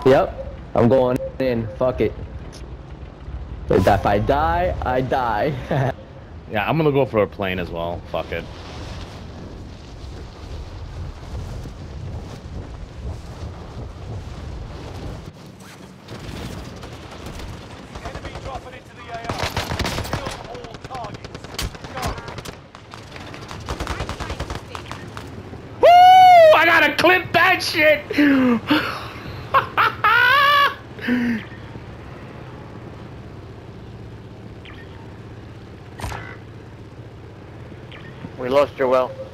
Yep, I'm going in. Fuck it. If I die, I die. Yeah, I'm gonna go for a plane as well. Fuck it. Enemy dropping into the AO. Kill all targets. Go. Woo! I gotta clip that shit. We lost your well.